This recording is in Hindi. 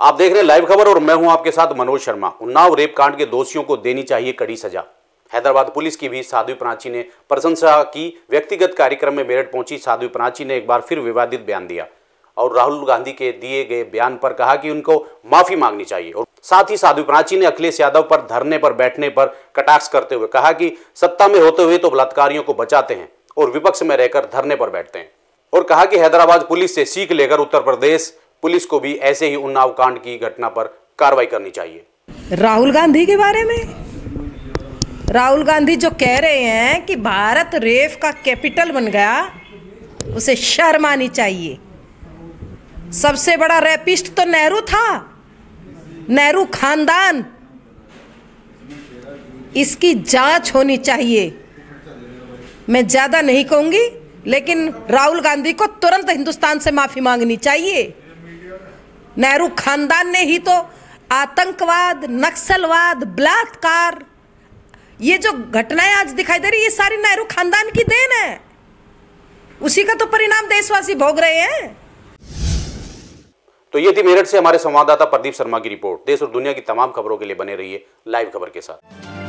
आप देख रहे हैं लाइव खबर और मैं हूं आपके साथ मनोज शर्मा। उन्नाव रेप कांड के दोषियों को देनी चाहिए कड़ी सजा। हैदराबाद पुलिस की भी साध्वी प्राची ने प्रशंसा की। व्यक्तिगत कार्यक्रम में मेरठ पहुंची साध्वी प्राची ने एक बार फिर विवादित बयान दिया और राहुल गांधी के दिए गए बयान पर कहा कि उनको माफी मांगनी चाहिए। और साथ ही साध्वी प्राची ने अखिलेश यादव पर धरने पर बैठने पर कटाक्ष करते हुए कहा कि सत्ता में होते हुए तो बलात्कारियों को बचाते हैं और विपक्ष में रहकर धरने पर बैठते हैं। और कहा कि हैदराबाद पुलिस से सीख लेकर उत्तर प्रदेश पुलिस को भी ऐसे ही उन्नाव कांड की घटना पर कार्रवाई करनी चाहिए। राहुल गांधी के बारे में, राहुल गांधी जो कह रहे हैं कि भारत रेप का कैपिटल बन गया, उसे शर्म आनी चाहिए। सबसे बड़ा रेपिस्ट तो नेहरू था, नेहरू खानदान। इसकी जांच होनी चाहिए। मैं ज्यादा नहीं कहूंगी, लेकिन राहुल गांधी को तुरंत हिंदुस्तान से माफी मांगनी चाहिए। नेहरू खानदान ने ही तो आतंकवाद, नक्सलवाद, बलात्कार, ये जो घटनाएं आज दिखाई दे रही, ये सारी नेहरू खानदान की देन है। उसी का तो परिणाम देशवासी भोग रहे हैं। तो ये थी मेरठ से हमारे संवाददाता प्रदीप शर्मा की रिपोर्ट। देश और दुनिया की तमाम खबरों के लिए बने रहिए लाइव खबर के साथ।